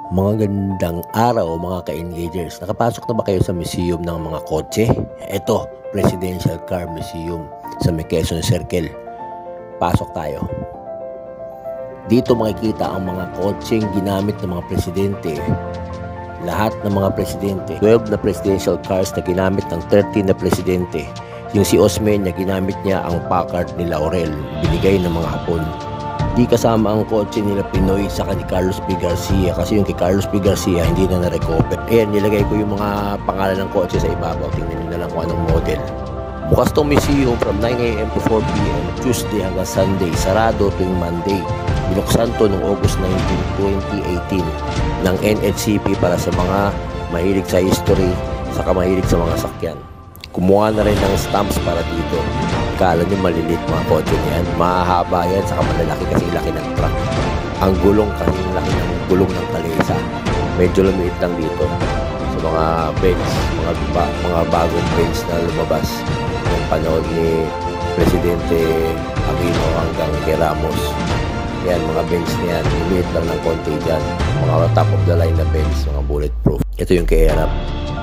Mga gandang araw mga ka-engagers. Nakapasok na ba kayo sa museum ng mga kotse? Ito, Presidential Car Museum sa Quezon Circle. Pasok tayo. Dito makikita ang mga kotseng ginamit ng mga presidente. Lahat ng mga presidente. 12 na presidential cars na ginamit ng 13 na presidente. Yung si Osmeña, ginamit niya ang Packard ni Laurel, binigay ng mga Hapon. Di kasama ang kotse nila Pinoy sa ni Carlos P. Garcia kasi yung kay Carlos P. Garcia hindi na na-recover. Ayan, nilagay ko yung mga pangalan ng kotse sa ibabaw. Tingnan nyo na lang kung anong model. Bukas tong museum from 9 a.m. to 4 p.m. Tuesday hanggang Sunday. Sarado tuwing Monday. Binuksan to noong August 19, 2018 ng NHCP para sa mga mahilig sa history saka mahilig sa mga sakyan. Kumuha na rin ng stamps para dito. Kala nyo malilit mga kotse niyan. Mahahaba yan, saka malalaki kasi laki ng truck. Ang gulong kasi laki ng gulong ng kalesa. Medyo lumiit lang dito. Sa mga Benz, mga bagong Benz na lumabas. Yung panahon ni Presidente Aquino hanggang kay Ramos. Yan, mga Benz niyan. Lumiit lang ng konti dyan. Mga top of the line na Benz, mga bulletproof. Ito yung kay Erap.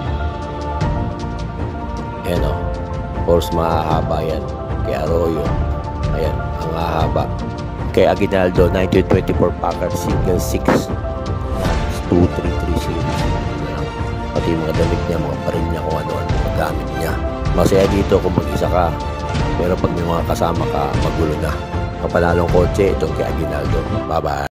Ayan o. Course mahahaba yan. Kay Arroyo. Ayan, ang hahaba. Kay Aguinaldo, 1924 Packard Single 6. 2330 series. Pati yung mga damit niya, mga baril niya, kung ano-ano gamit niya. Masaya dito kung mag-isa ka. Pero pag may mga kasama ka, magulo na. Kapalalong kotse, itong kay Aguinaldo. Bye-bye.